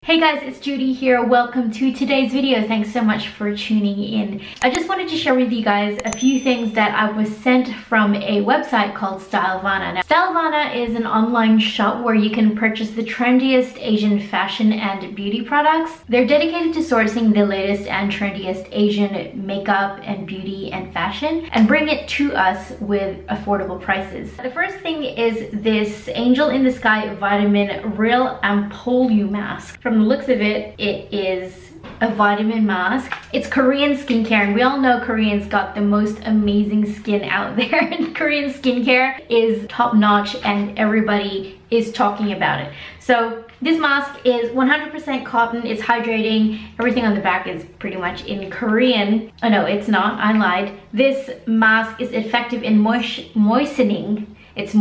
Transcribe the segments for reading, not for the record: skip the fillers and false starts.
Hey guys, it's Judy here. Welcome to today's video. Thanks so much for tuning in. I just wanted to share with you guys a few things that I was sent from a website called Stylevana. Now, Stylevana is an online shop where you can purchase the trendiest Asian fashion and beauty products. They're dedicated to sourcing the latest and trendiest Asian makeup and beauty and fashion and bring it to us with affordable prices. The first thing is this Angel in the Sky Vitamin Real Ampoule Mask. From the looks of it, it is a vitamin mask. It's Korean skincare, and we all know Koreans got the most amazing skin out there. And Korean skincare is top notch and everybody is talking about it. So this mask is 100% cotton, it's hydrating, everything on the back is pretty much in Korean. Oh no, it's not, I lied. This mask is effective in moistening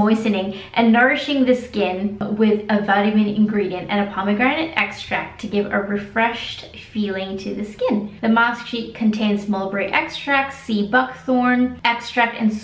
and nourishing the skin with a vitamin ingredient and a pomegranate extract to give a refreshed feeling to the skin. The mask sheet contains mulberry extract, sea buckthorn extract, and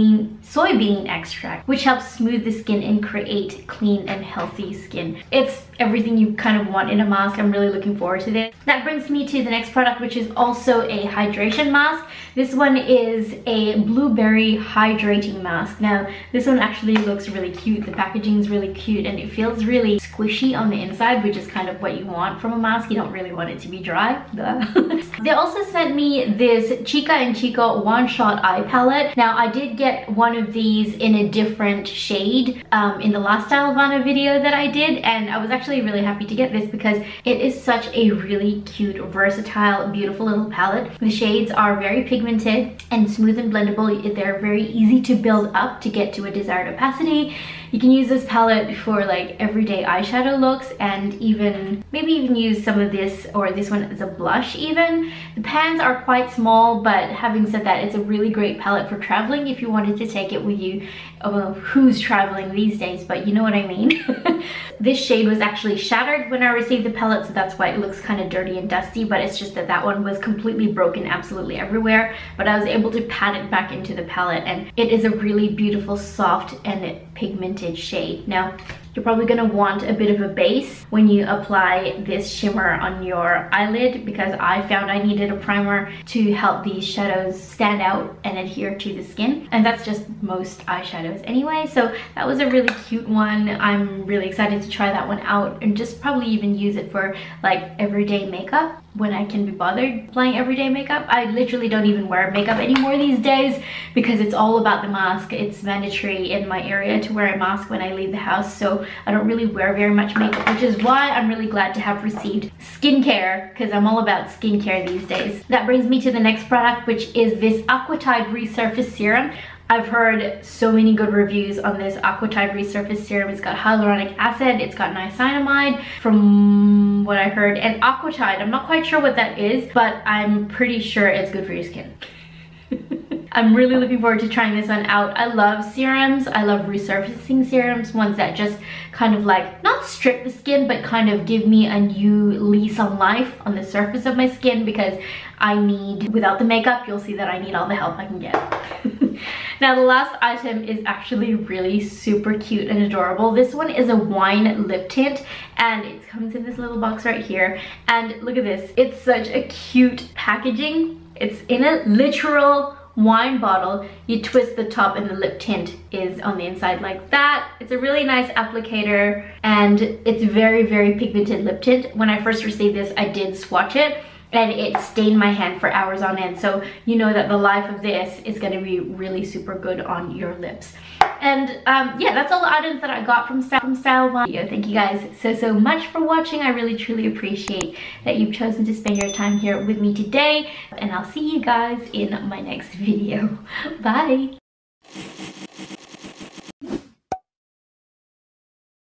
soybean extract, which helps smooth the skin and create clean and healthy skin. It's everything you kind of want in a mask. I'm really looking forward to this. That brings me to the next product, which is also a hydration mask. This one is a blueberry hydrating mask. Now, this one actually looks really cute. The packaging is really cute and it feels really squishy on the inside, which is kind of what you want from a mask. You don't really want it to be dry. They also sent me this Chica and Chico One Shot Eye Palette. Now, I did get one of these in a different shade in the last Stylevana video that I did, and I was actually really happy to get this because it is such a really cute, versatile, beautiful little palette. The shades are very pigmented and smooth and blendable. They're very easy to build up to get to a desired opacity. You can use this palette for like everyday eyeshadow looks, and maybe even use some of this or this one as a blush even. The pans are quite small, but having said that, it's a really great palette for traveling if you wanted to take it with you. Well, who's traveling these days, but you know what I mean. This shade was actually shattered when I received the palette, so that's why it looks kind of dirty and dusty, but it's just that that one was completely broken absolutely everywhere. But I was able to pat it back into the palette, and it is a really beautiful, soft and pigmented shade. Now, you're probably gonna want a bit of a base when you apply this shimmer on your eyelid, because I found I needed a primer to help these shadows stand out and adhere to the skin, and that's just most eyeshadows anyway. So that was a really cute one. I'm really excited to try that one out and just probably even use it for like everyday makeup when I can be bothered applying everyday makeup. I literally don't even wear makeup anymore these days because it's all about the mask. It's mandatory in my area to wear a mask when I leave the house, so I don't really wear very much makeup, which is why I'm really glad to have received skincare, because I'm all about skincare these days. That brings me to the next product, which is this Aquatide Resurface Serum. I've heard so many good reviews on this Aquatide Resurface Serum. It's got hyaluronic acid, it's got niacinamide from what I heard, and Aquatide, I'm not quite sure what that is, but I'm pretty sure it's good for your skin. I'm really looking forward to trying this one out. I love serums. I love resurfacing serums, ones that just kind of like not strip the skin, but kind of give me a new lease on life on the surface of my skin, because I need, without the makeup, you'll see that I need all the help I can get. Now, the last item is actually really super cute and adorable. This one is a wine lip tint, and it comes in this little box right here. And look at this. It's such a cute packaging. It's in a literal wine bottle. You twist the top and the lip tint is on the inside like that. It's a really nice applicator, and it's very, very pigmented lip tint. When I first received this, I did swatch it, and it stained my hand for hours on end. So you know that the life of this is going to be really super good on your lips. And yeah, that's all the items that I got from Stylevana. Thank you guys so much for watching. I really truly appreciate that you've chosen to spend your time here with me today, and I'll see you guys in my next video. Bye.